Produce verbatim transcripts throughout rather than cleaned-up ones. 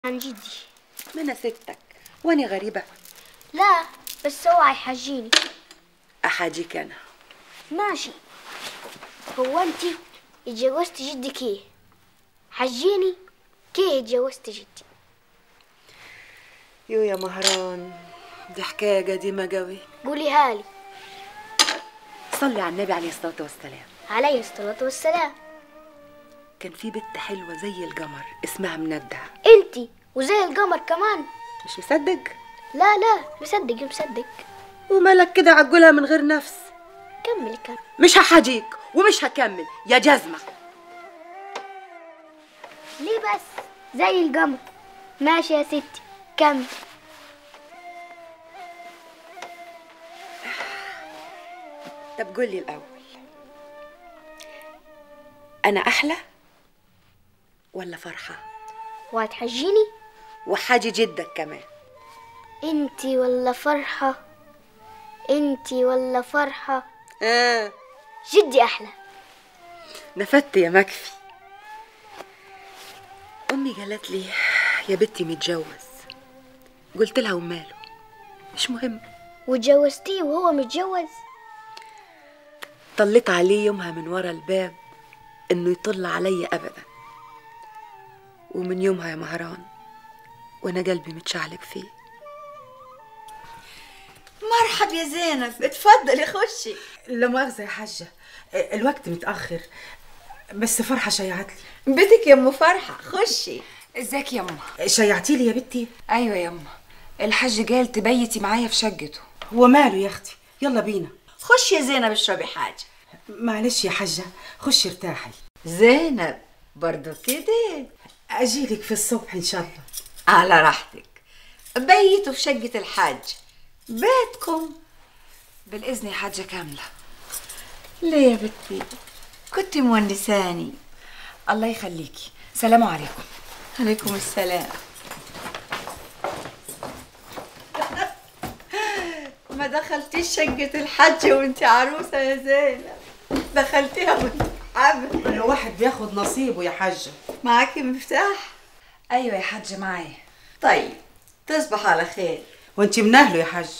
عن جدي. ما انا سبتك واني غريبة. لا بس هو هيحجيني. احاجيك انا. ماشي. هو انت اتجوزت جدي كيه؟ حجيني كيه اتجوزت جدي؟ يو يا مهران، دي حكاية قديمة قوي. قوليها لي. صلي على النبي عليه الصلاة والسلام. عليه الصلاة والسلام. كان في بنت حلوة زي القمر اسمها مندة. انتي وزي القمر كمان؟ مش مصدق؟ لا لا مصدق مصدق. ومالك كده عقولها من غير نفس؟ كمل كمل. مش هحاجيك ومش هكمل يا جزمة. ليه بس؟ زي القمر. ماشي يا ستي كمل. طب قولي الأول، أنا أحلى ولا فرحة؟ وهتحجيني؟ وحاجي جدك كمان. انتي ولا فرحة؟ انتي ولا فرحة؟ آه. جدي أحلى. نفدت يا مكفي. أمي قالت لي يا بنتي متجوز. قلت لها وماله، مش مهم. واتجوزتيه وهو متجوز؟ طلت عليه يومها من ورا الباب انه يطل علي ابدا، ومن يومها يا مهران وانا قلبي متشعلق فيه. مرحب يا زينب، اتفضلي خشي. لا مؤاخذة يا حاجة، الوقت متأخر، بس فرحة شيعت لي. بيتك يا ام فرحة، خشي. ازيك يا امه؟ شيعتي لي يا بنتي؟ ايوه يا امه، الحاج قال تبيتي معايا في شقته. هو ماله يا اختي؟ يلا بينا. خشي يا زينب اشربي حاجة. معلش يا حاجة، خشي ارتاحي. زينب برضو كده؟ اجيلك في الصبح ان شاء الله. على راحتك. بيتوا في شقة الحاج، بيتكم. بالاذن يا حاجه كامله. ليه يا بنتي؟ كنت مونساني. الله يخليكي. سلام عليكم. عليكم السلام. ما دخلتيش شقة الحج وانت عروسة يا زينب، دخلتيها وانت حامل. الواحد بياخد نصيبه يا حاجة. معاكي مفتاح؟ ايوه يا حاجه معايا. طيب تصبح على خير. وانت من اهله يا حاجة.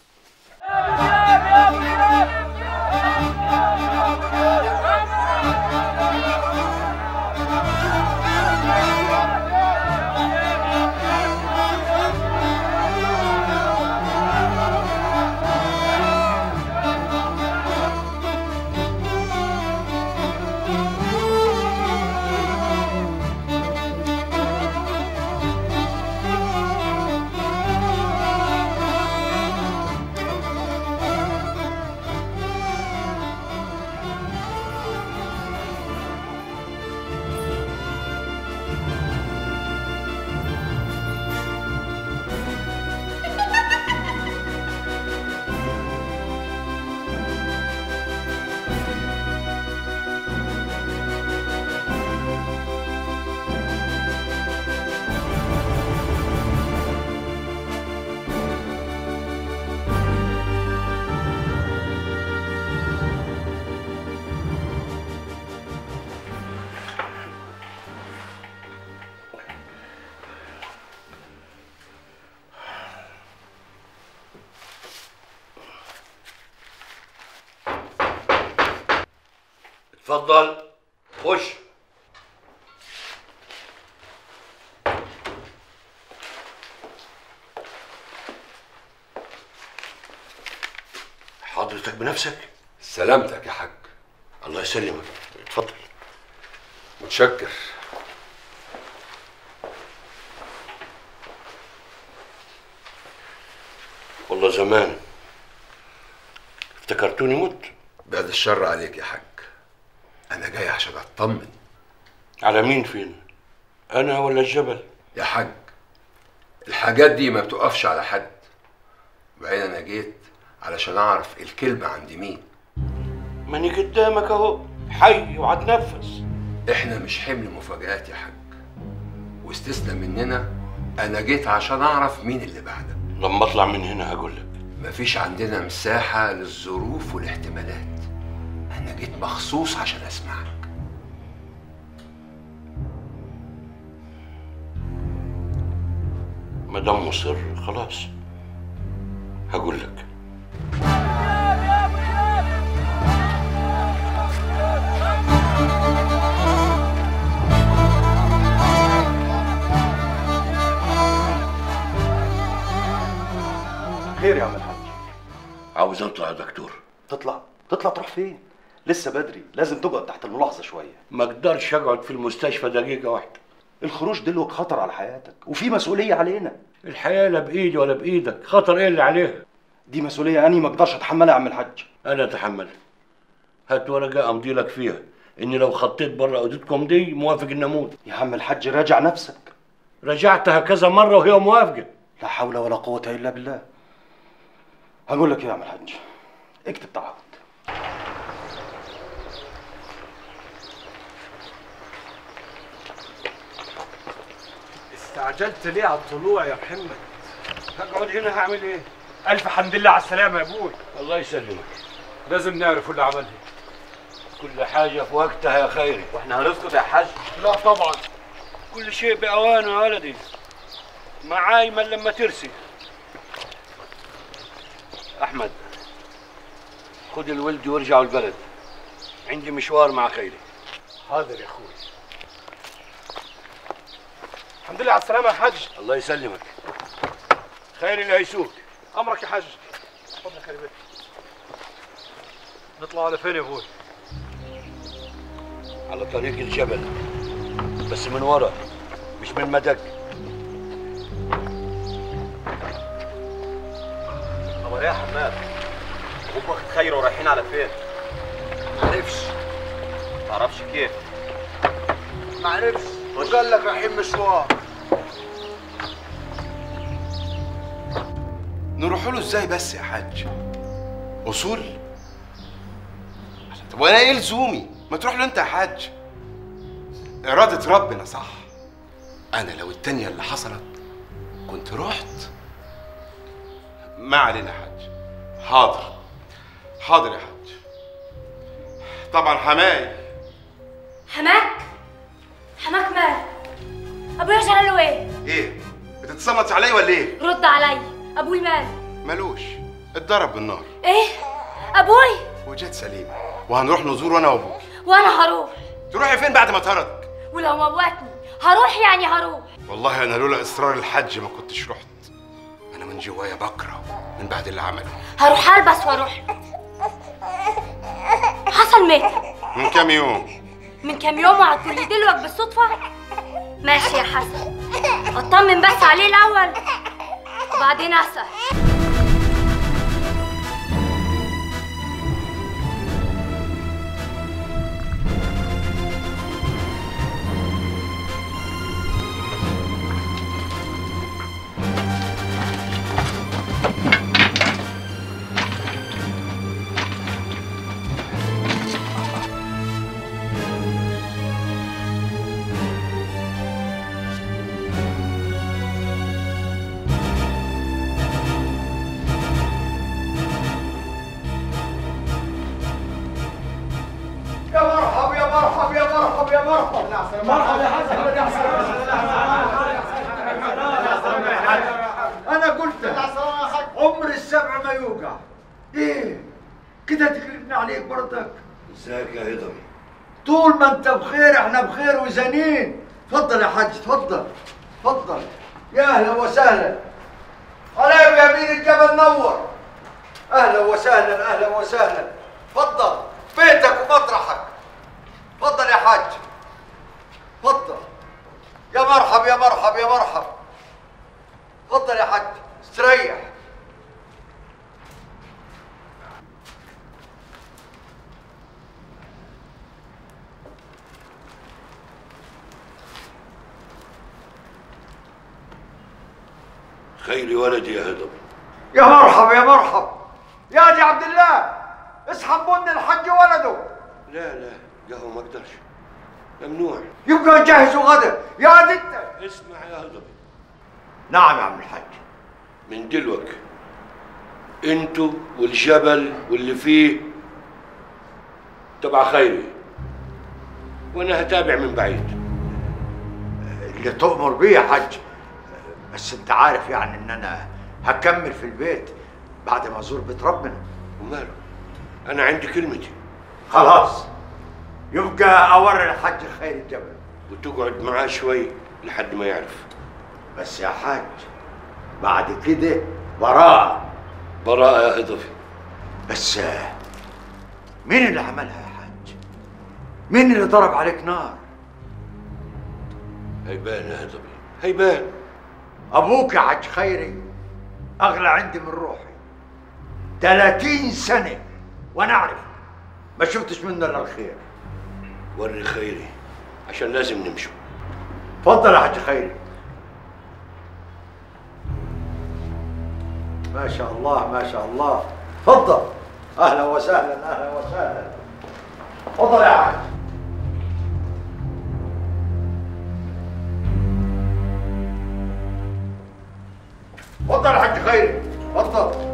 اتفضل خش. حضرتك بنفسك؟ سلامتك يا حاج. الله يسلمك، اتفضل. متشكر. والله زمان افتكرتوني مت. بعد الشر عليك يا حاج، انا جاي عشان اطمن. على مين فينا؟ انا ولا الجبل؟ يا حاج الحاجات دي ما بتقفش على حد، وبعدين انا جيت علشان اعرف الكلمة عند مين. ماني قدامك اهو حي وهتنفس. احنا مش حمل مفاجآت يا حاج، واستثنى مننا انا جيت عشان اعرف مين اللي بعدك. لما اطلع من هنا هقولك. مفيش عندنا مساحة للظروف والاحتمالات، انا جيت مخصوص عشان اسمعك. ما دام مصر خلاص هقول لك. خير يا عم الحاج؟ عاوز اطلع يا دكتور. تطلع؟ تطلع تروح فين؟ لسه بدري، لازم تقعد تحت الملاحظة شوية. ما اقدرش اقعد في المستشفى دقيقة واحدة. الخروج دلوقتي خطر على حياتك وفي مسؤولية علينا. الحياة لا بإيدي ولا بإيدك، خطر إيه اللي عليها؟ دي مسؤولية أنا ما أقدرش أتحملها يا عم الحاج. أنا أتحملها. هات ورقة أمضي لك فيها إني لو خطيت بره أوضتكم دي موافق إني أموت. يا عم الحاج راجع نفسك. رجعتها كذا مرة وهي موافقة. لا حول ولا قوة إلا بالله. هقول لك إيه يا عم الحاج؟ اكتب تعهد. استعجلت ليه على الطلوع يا محمد؟ هقعد هنا هعمل إيه؟ ألف حمد لله على السلامة يا أبوي. الله يسلمك. لازم نعرف اللي عملها. كل حاجة في وقتها يا خيري. واحنا هنسكت يا حاج؟ لا طبعا. كل شيء بأوانه يا ولدي. معاي من لما ترسي. أحمد خد الولد وارجعوا البلد. عندي مشوار مع خيري. حاضر يا أخوي. الحمد لله على السلامة يا حاج. الله يسلمك. خيري اللي هيسوق. أمرك يا حاج. اتفضل يا خيري بيه. نطلع على فين يا أبوي؟ على طريق الجبل بس من ورا مش من مدق. هو ايه يا حماد؟ ابوك واخد خير ورايحين على فين؟ معرفش. معرفش كيف؟ معرفش. وقال لك رايحين مشوار. نروح له ازاي بس يا حاج؟ اصول؟ طب وانا ايه لزومي؟ ما تروح له انت يا حاج. إرادة ربنا صح. أنا لو التانية اللي حصلت كنت رحت. ما علينا يا حاج. حاضر حاضر يا حاج. طبعا حماي. حماك؟ حماك مال؟ ابويا جرى له ايه؟ ايه؟ بتتصنت علي ولا ايه؟ رد علي، ابوي مال؟ ملوش، اتضرب بالنار. ايه؟ ابوي؟ وجت سليمة وهنروح نزور انا وابوك. وانا هروح. تروحي فين بعد ما طردك؟ ولو موتني هروح يعني هروح. والله انا لولا اصرار الحج ما كنتش رحت. انا من جوايا بكره من بعد اللي عمله. هروح البس واروح. حصل مات من كام يوم. من كام يوم وهتقول لي دلوقتي بالصدفه؟ ماشي يا حسن، اطمن بس عليه الاول وبعدين اسال. مرحبا يا حسن. انا قلت عمر السبع ما يوقع. ايه كده تكلفنا عليك برضك؟ ازيك يا هضمي؟ طول ما انت بخير احنا بخير وزنين. تفضل يا حاج، تفضل تفضل. يا اهلا وسهلا. عليكم يمين الجبل نور. اهلا وسهلا اهلا وسهلا. تفضل بيتك ومطرحك. تفضل يا حاج، تفضل. يا مرحب يا مرحب يا مرحب. تفضل يا حاج استريح. خيري ولدي يا هضمي. يا مرحب يا مرحب. يا دي عبد الله اسحب بن الحج ولده. لا لا قهوة ما اقدرش، ممنوع. يبقى نجهزوا غدا. يا دي انت اسمع يا هضمي. نعم يا عم الحاج. من دلوك انتوا والجبل واللي فيه تبع خيري وانا هتابع من بعيد. اللي تؤمر بيه يا حاج، بس انت عارف يعني ان انا هكمل في البيت بعد ما ازور بيت ربنا. وماله؟ انا عندي كلمتي. خلاص يبقى اوري الحاج خير الجبل وتقعد معاه شوي لحد ما يعرف. بس يا حاج بعد كده براءة. براءة يا هضفي. بس مين اللي عملها يا حاج؟ مين اللي ضرب عليك نار؟ هيبان يا هضفي هيبان. ابوك يا حاج خيري اغلى عندي من روحي. ثلاثين سنة وانا اعرف ما شفتش منه الا الخير. وري خيري عشان لازم نمشوا. اتفضل يا حاج خيري. ما شاء الله ما شاء الله. اتفضل. اهلا وسهلا اهلا وسهلا. اتفضل يا حاج. اتفضل يا حاج خيري اتفضل.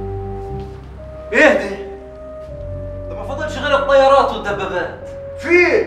ايه ده؟ ده ما فضلش غير الطيارات والدبابات. في